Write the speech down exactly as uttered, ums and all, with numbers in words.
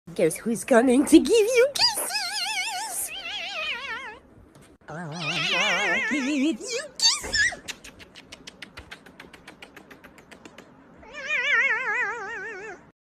Guess who's coming to give you kisses? I'll give you